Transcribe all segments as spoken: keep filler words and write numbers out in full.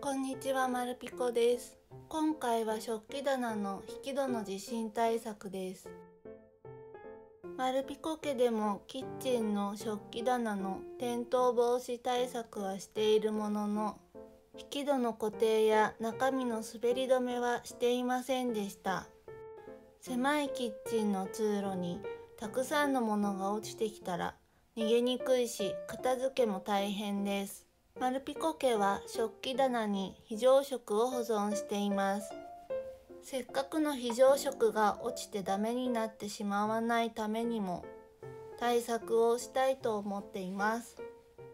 こんにちは、まるぴこです。今回は食器棚の引き戸の地震対策です。まるぴこ家でもキッチンの食器棚の転倒防止対策はしているものの、引き戸の固定や中身の滑り止めはしていませんでした。狭いキッチンの通路にたくさんのものが落ちてきたら逃げにくいし、片付けも大変です。まるぴこ家は食器棚に非常食を保存しています。せっかくの非常食が落ちてダメになってしまわないためにも対策をしたいと思っています。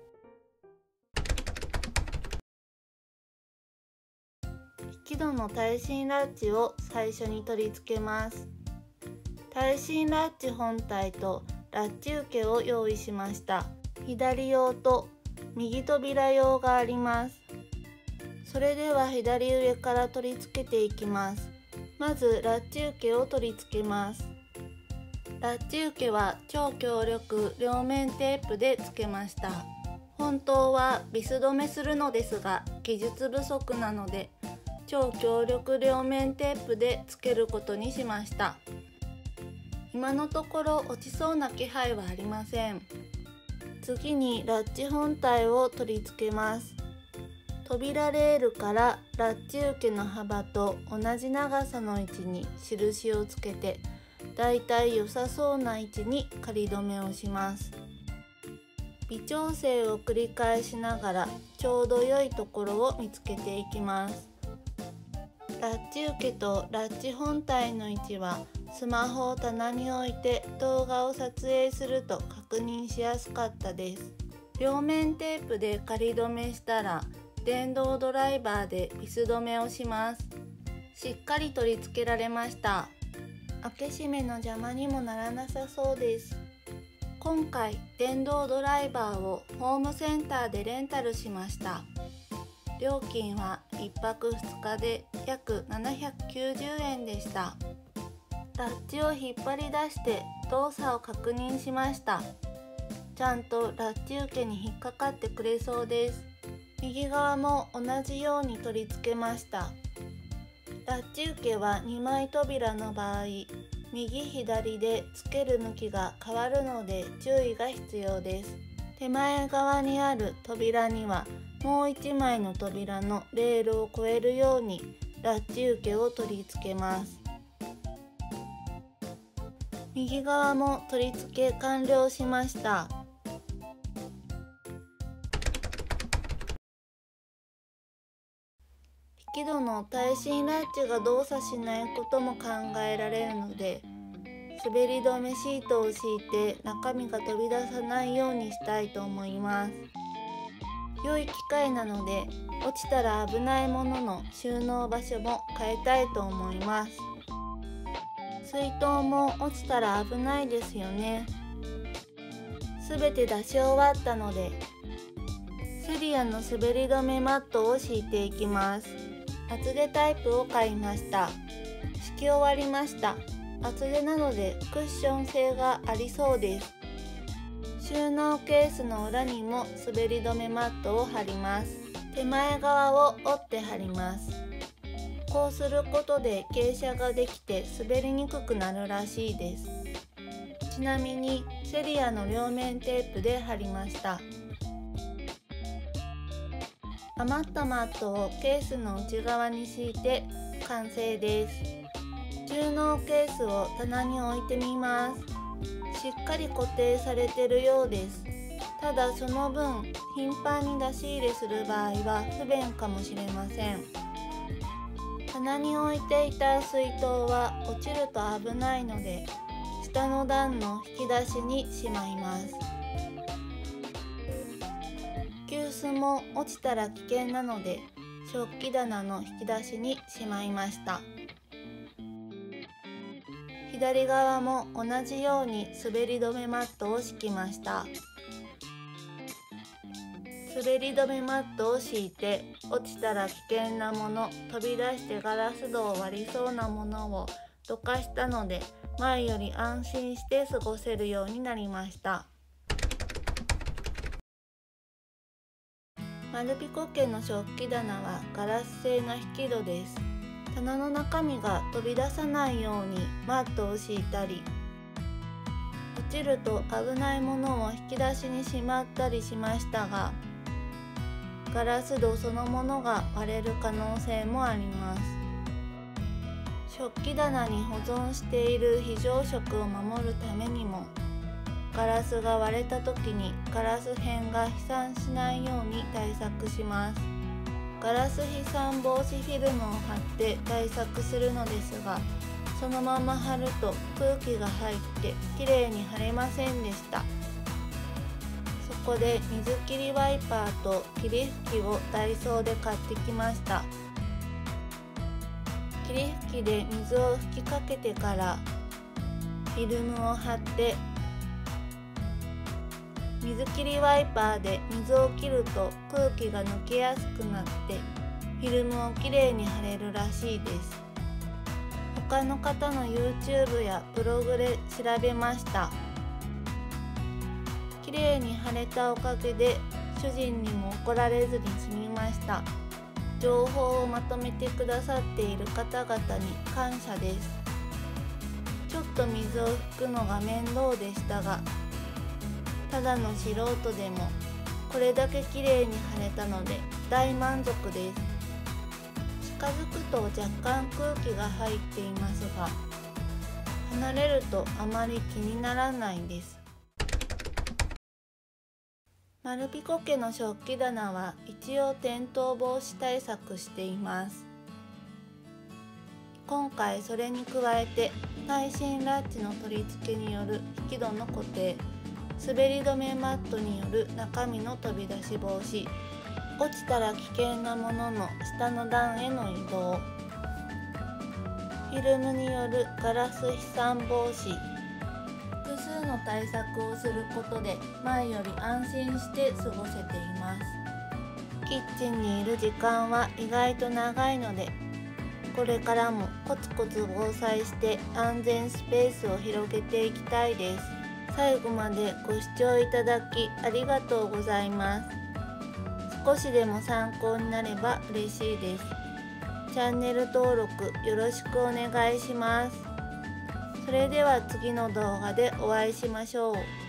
引き戸の耐震ラッチを最初に取り付けます。耐震ラッチ本体とラッチ受けを用意しました。左用と右扉用があります。それでは左上から取り付けていきます。まずラッチ受けを取り付けます。ラッチ受けは超強力両面テープで付けました。本当はビス止めするのですが技術不足なので超強力両面テープで付けることにしました。今のところ落ちそうな気配はありません。次にラッチ本体を取り付けます。扉レールからラッチ受けの幅と同じ長さの位置に印をつけて、だいたい良さそうな位置に仮止めをします。微調整を繰り返しながらちょうど良いところを見つけていきます。ラッチ受けとラッチ本体の位置はスマホを棚に置いて動画を撮影すると確認しやすかったです。両面テープで仮止めしたら電動ドライバーでビス止めをします。しっかり取り付けられました。開け閉めの邪魔にもならなさそうです。今回電動ドライバーをホームセンターでレンタルしました。料金はいっぱくふつかで約ななひゃくきゅうじゅうえんでした。ラッチを引っ張り出して動作を確認しました。ちゃんとラッチ受けに引っかかってくれそうです。右側も同じように取り付けました。ラッチ受けはにまい扉の場合、右左で付ける向きが変わるので注意が必要です。手前側にある扉にはもういちまいの扉のレールを越えるようにラッチ受けを取り付けます。右側も取り付け完了しました。引き戸の耐震ラッチが動作しないことも考えられるので、滑り止めシートを敷いて中身が飛び出さないようにしたいと思います。良い機会なので落ちたら危ないものの収納場所も変えたいと思います。水筒も落ちたら危ないですよね。すべて出し終わったのでセリアの滑り止めマットを敷いていきます。厚手タイプを買いました。敷き終わりました。厚手なのでクッション性がありそうです。収納ケースの裏にも滑り止めマットを貼ります。手前側を折って貼ります。こうすることで傾斜ができて滑りにくくなるらしいです。ちなみにセリアの両面テープで貼りました。余ったマットをケースの内側に敷いて完成です。収納ケースを棚に置いてみます。しっかり固定されているようです。ただその分頻繁に出し入れする場合は不便かもしれません。棚に置いていた水筒は落ちると危ないので下の段の引き出しにしまいます。急須も落ちたら危険なので食器棚の引き出しにしまいました。左側も同じように滑り止めマットを敷きました。滑り止めマットを敷いて落ちたら危険なもの、飛び出してガラス戸を割りそうなものをどかしたので前より安心して過ごせるようになりました。 丸ピコ家の食器棚はガラス製の引き戸です。棚の中身が飛び出さないようにマットを敷いたり、落ちると危ないものを引き出しにしまったりしましたが、ガラス戸そのものが割れる可能性もあります。食器棚に保存している非常食を守るためにも、ガラスが割れた時にガラス片が飛散しないように対策します。ガラス飛散防止フィルムを貼って対策するのですが、そのまま貼ると空気が入ってきれいに貼れませんでした。そこで水切りワイパーと霧吹きをダイソーで買ってきました。霧吹きで水を吹きかけてからフィルムを貼って、水切りワイパーで水を切ると空気が抜けやすくなってフィルムをきれいに貼れるらしいです。他の方の YouTube やブログで調べました。きれいに貼れたおかげで主人にも怒られずに済みました。情報をまとめてくださっている方々に感謝です。ちょっと水を拭くのが面倒でしたが、ただの素人でもこれだけきれいに貼れたので大満足です。近づくと若干空気が入っていますが、離れるとあまり気にならないです。丸ピコ家の食器棚は一応転倒防止対策しています。今回それに加えて耐震ラッチの取り付けによる引き戸の固定、滑り止めマットによる中身の飛び出し防止、落ちたら危険なものの下の段への移動、フィルムによるガラス飛散防止、複数の対策をすることで前より安心して過ごせています。キッチンにいる時間は意外と長いので、これからもコツコツ防災して安全スペースを広げていきたいです。最後までご視聴いただきありがとうございます。少しでも参考になれば嬉しいです。チャンネル登録よろしくお願いします。それでは次の動画でお会いしましょう。